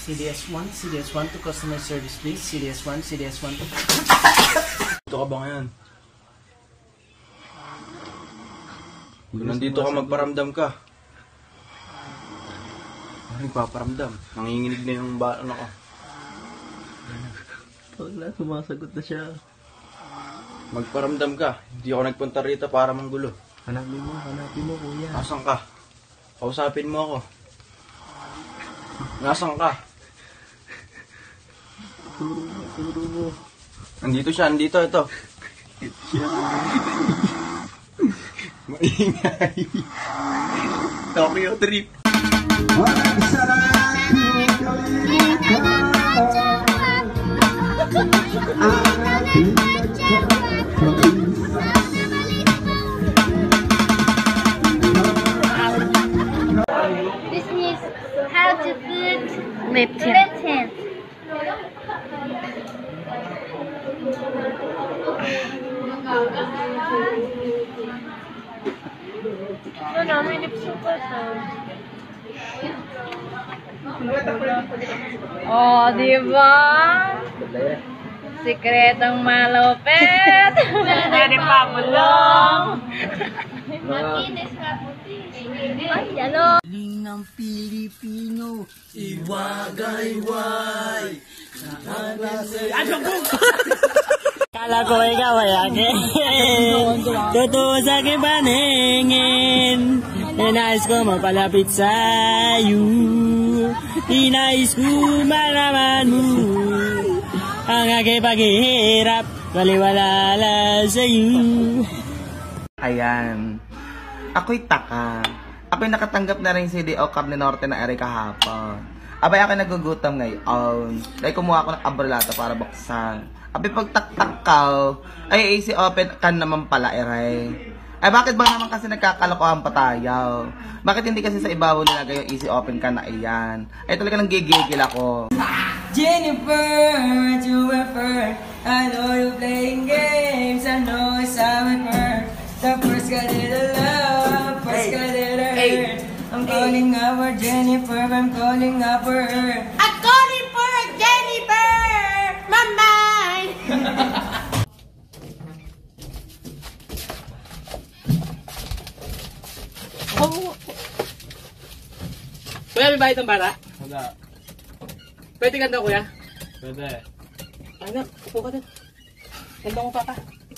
CDS1, CDS1 to customer service please. CDS1, CDS1 to... Dito ka ba ngayon? Kung nandito ka, magparamdam ka. Ano nagpaparamdam? Nanginginig na yung ano ko. Wala, sumasagot na siya. Magparamdam ka. Hindi ako nagpunta rito para manggulo. Hanapin mo kuya. Nasaan ka? Kausapin mo ako. Nasaan ka? Turo mo. Andito siya, andito, ito. Maingay. Tokyo trip. This is how to put lip tint. Ano, may lipstick pa to. Oh, diba? Sikretong malupit. Pwede pa bulong. Makinis na puti. Ay, ano? Galing ng Pilipino, iwagayway. Ano po? Kala ko ikaw ay akin. Totoo sa aking paningin. Inais ko mapalapit sa'yo. Inais ko malaman mo ang aking paghihirap. Waliwala sa'yo. Ayan. Ako'y taka. Ako'y nakatanggap na rin CDO Cable Norte na ere kahapon. Abay ako nagugutom ngayon. Dahil kumuha ako ng abrelata para buksan. Abay pagtaktak ka, ay AC open kan naman pala ere. Ay bakit ba naman kasi nagkakalokohan pa tayo? Bakit hindi kasi sa ibabaw nilagay yung easy open ka na iyan? Ay talaga nang gigigil ako. Jennifer, you refer. I know you're playing games. I know it's how it hurt. The first got it love, first got it hurt. I'm calling up for Jennifer, I'm calling up for her. I'm calling for Jennifer, mama. Kuya, may bayad ng bara? Wala. Pwede ka daw kuya? Pwede. Ano? Upo ka doon. Ganda mo papa.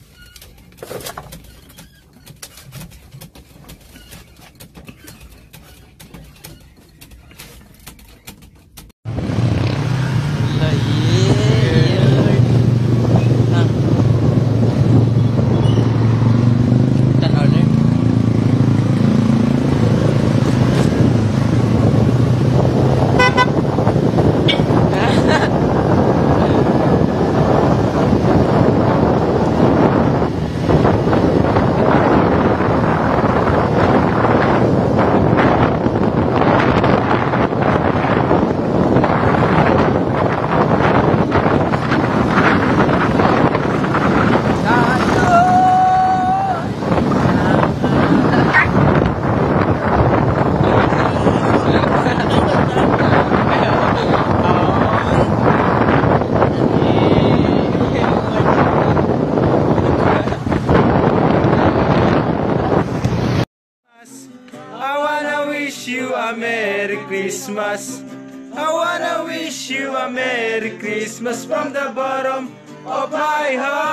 Merry Christmas. I wanna wish you a Merry Christmas from the bottom of my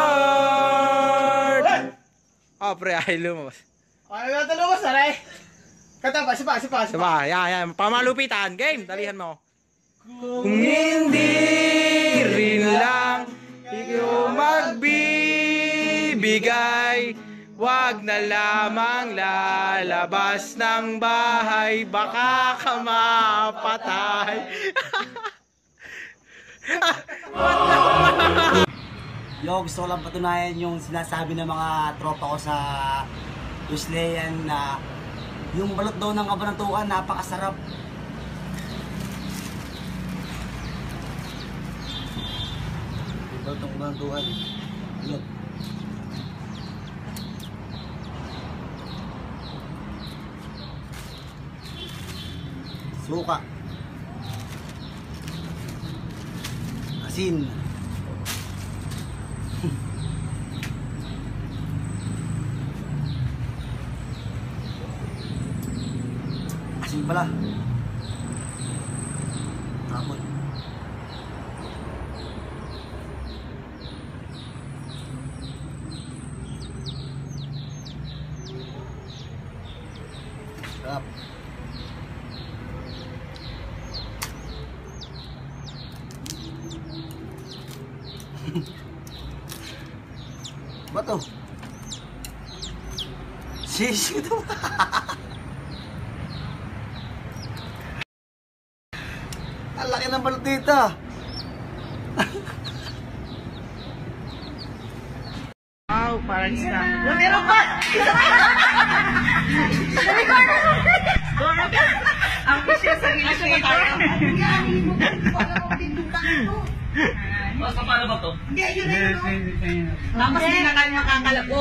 heart. Oh, pre, ay lumabas. Ay, may lumabas na rin. Kata pa, sipa. Diba, yan. Pamalupitan. Game, dalihan mo. Kung hindi rin lang ikaw magbibigay, wag na lamang lalabas ng bahay, baka ka mapatay. Yo, gusto ko lang patunayan yung sinasabi ng mga tropa ko sa Yusleyan na yung balot daw ng kabanatuan, napakasarap. Yung balot ng kabanatuan. Yun. Suka. Asin. Asin pala. Tapos. Sarap. Ba to? Sisi to. Ang laki ng balot dito. Wow, parang isa. Meron pa! Ang siya sa gilid nito. Basta paano ba to? Hindi, yun na yun. Tapos hindi na kanya kakalabo.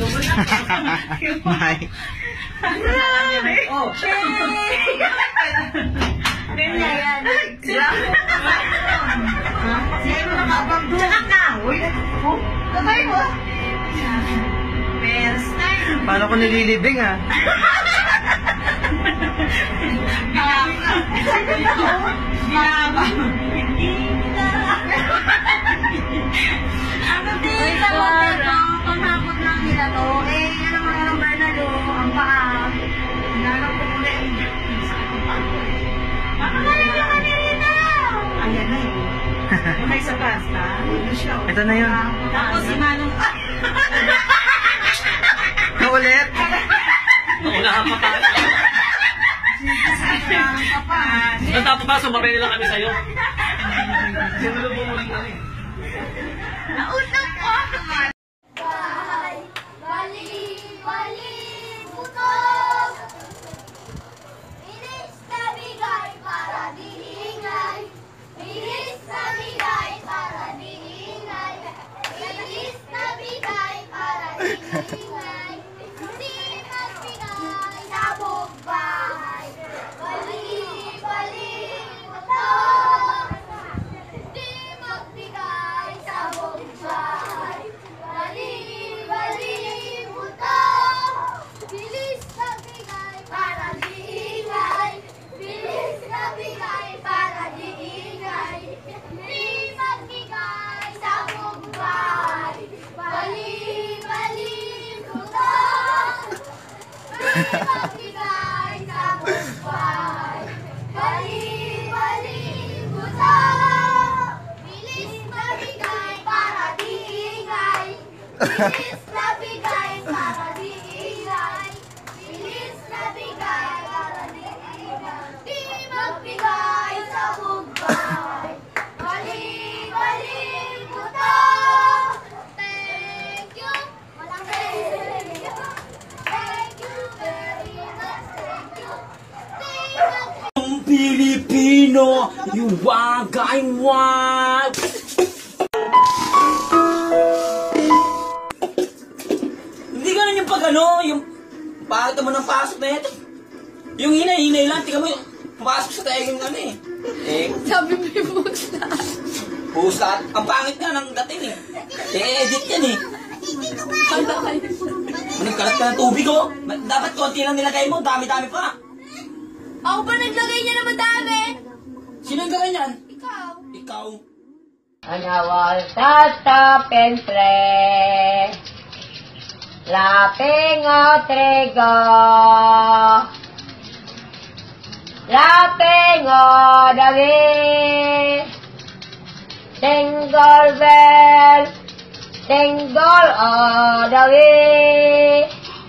May. Oh, ganyan yan. Sila mo nakabang doon. Tsaka ka. Uy, tatay mo. First time. Paano ko nililibing ha? Ano din sa motel ko, pangakot lang nila to. Eh, ano mga ng Bernardo, ang paa. Nanang ko muna yung makakalaga ka ni Rita! Ayan na yun. Yung may sa pasta, yun siya. Ito na yun. Tapos si Manong, Ulit? Naunahan pa tayo. Natapos ba, sumabay lang kami sa'yo. Sinulubong mo rin kami. nausap ko! Bali, bali, putok. Bilis na bigay para diingay. Bilis na bigay para diingay. Bilis na bigay para diingay. Hindi magbigay sa buong bahay. Bali, bali, putok. Hindi magbigay sa buong bahay. Bali, bali, putok. Bilis na bigay para diingay. Bilis na bigay para diingay. Hindi magbigay sa buong bahay. Bali, bali, putok. Hindi magbigay sa buong bahay. Bali, bali, putok. Bilis na bigay para diingay. Bilis na bigay para diingay. Bilis na bigay para diingay. Di magbigay sa buong bahay. Bali, bali, putok. Thank you. Walang thank you. Thank you very much. Thank you. Thank you. Pilipino, iwagay wag! Hindi ganun yung pag ano, yung pangit naman ng pasok na ito. Yung hinay-hinay lang, tika mo yung pumasok sa tayo yung ano eh. Sabi mo yung books na. Pusta, ang pangit nga ng dating eh. I-edit yan eh. Nagkalat ka ng tubig oh. Dapat konti lang nilagay mo, dami-dami pa. Ako ba naglagay niya na madami? Sino yung ganyan? Ikaw. Ikaw. Anawal sa pentre, lapeng o trigo, lapeng o dagi, single bell, single o dagi,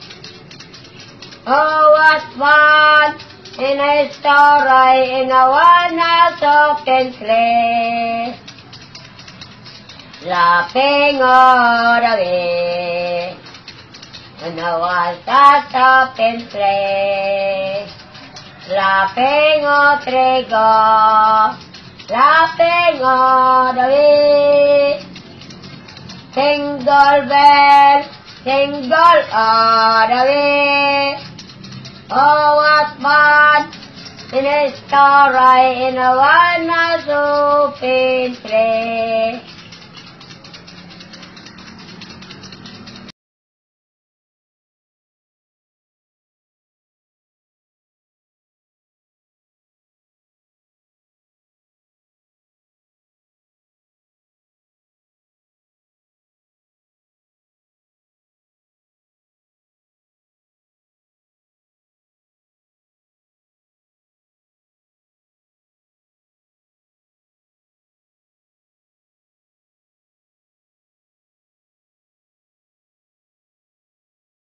oh what fun in a story in a one house of pentre. Lapeng orawi, nawasa sa pentre. Lapeng o trigo, lapeng orawi. Single bell, single orawi. Oh, what fun in a story in a one house of pentre.